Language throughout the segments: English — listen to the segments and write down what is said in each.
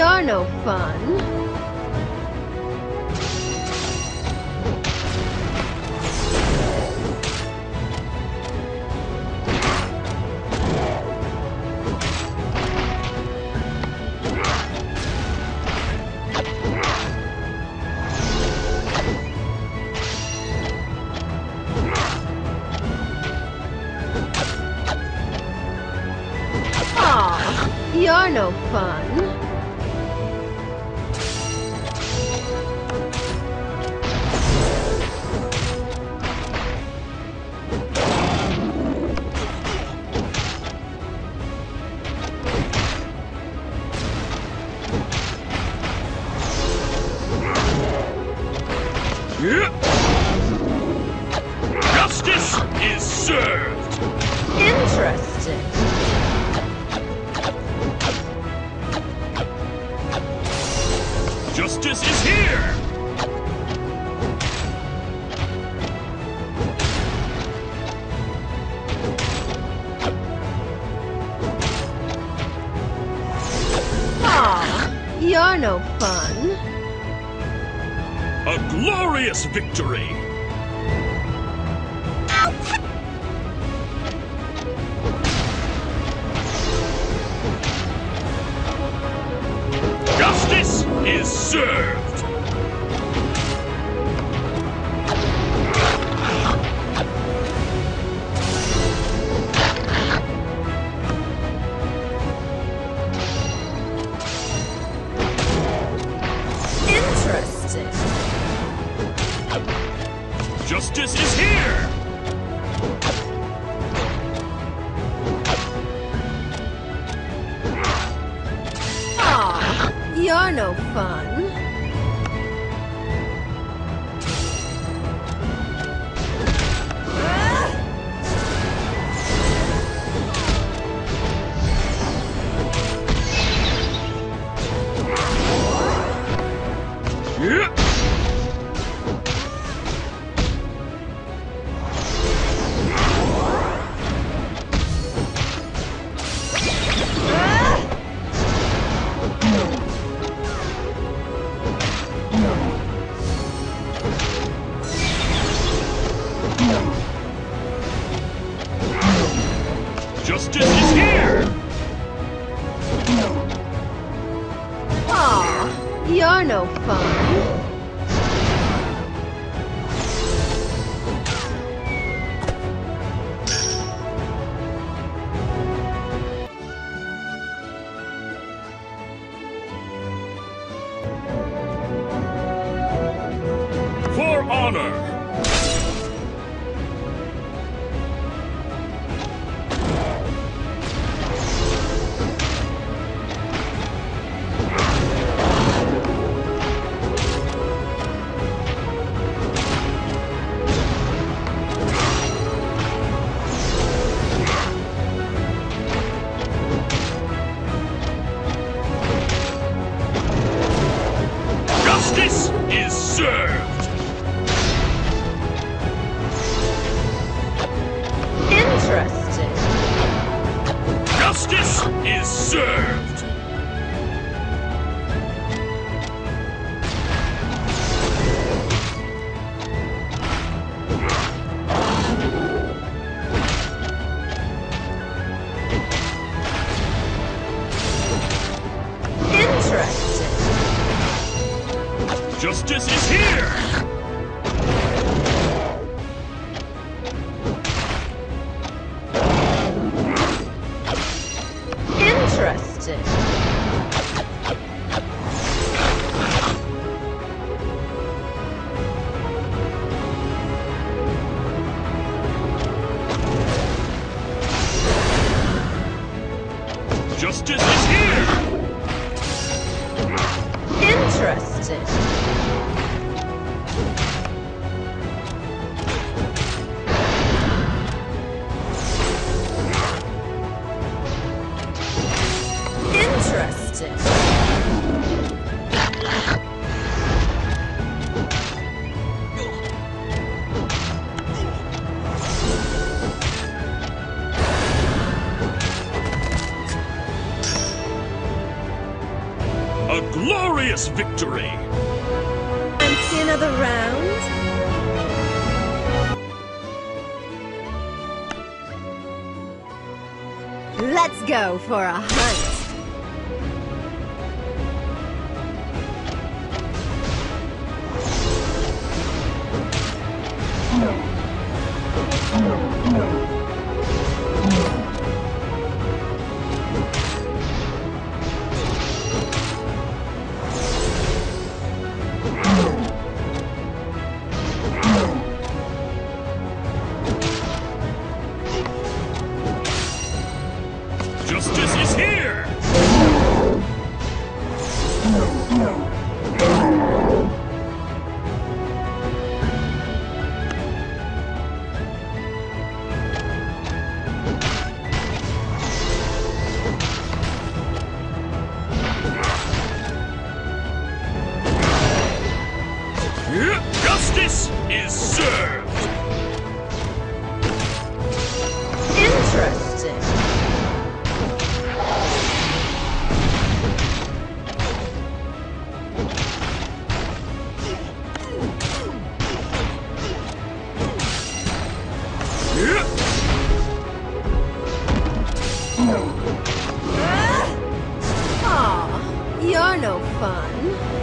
You're no fun. Aw, you're no fun. Justice is served! Interesting. Justice is here! Aw, you're no fun. A glorious victory! Justice is served! Interesting. Justice is here! Aw, you're no fun. Justice is here! Aw, you're no fun. For honor! Justice is served! Interesting. Justice is served! Interesting. Justice is here! Interesting. Justice is here! Interesting. Interesting. A glorious victory! Fancy another round? Let's go for a hunt. Justice is here! Justice is served! Interesting. Aw, you're no fun.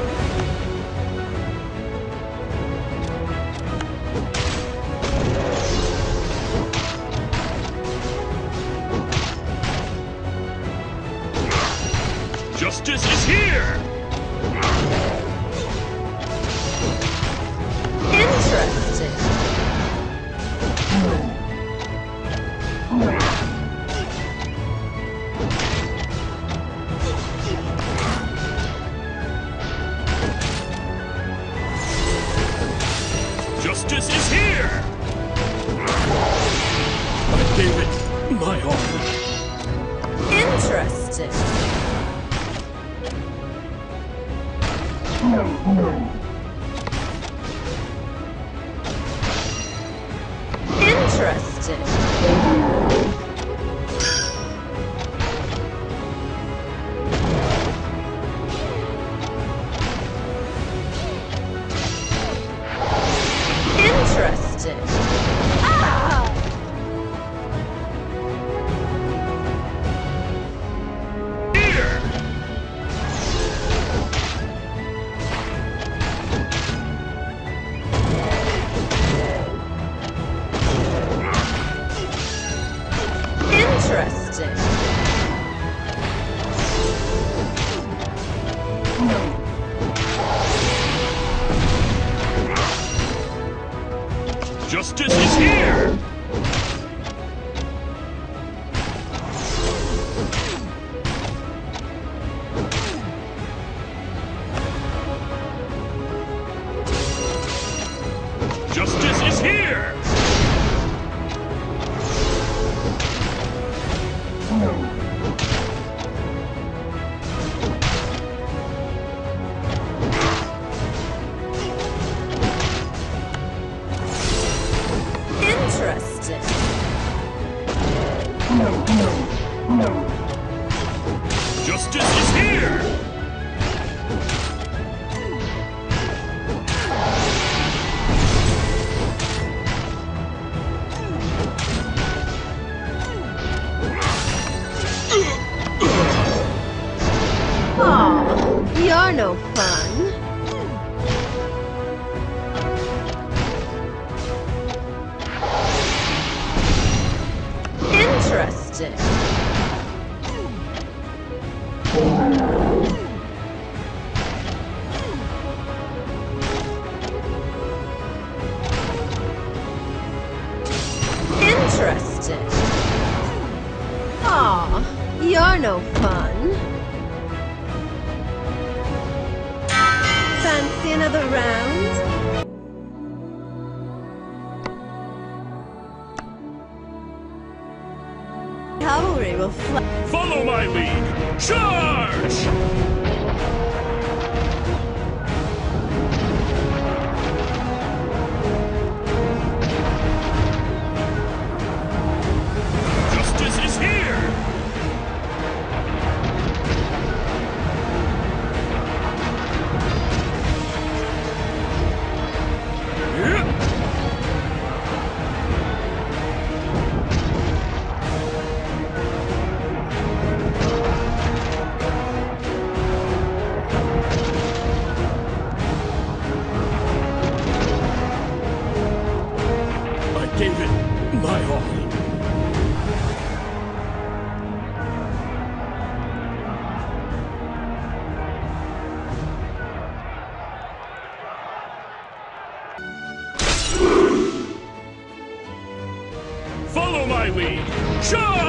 Justice is here! Interesting. Justice is here! I gave it my all. Interesting. Interesting. Interesting. Ah! Here! Interesting. Justice is here! Justice is here! Interesting. Justice is here! Aw, you're no fun. Interesting. Interesting. Aw, you're no fun. Fancy another round? Cavalry will fly. Follow my lead! Charge! Justice is here! Charge!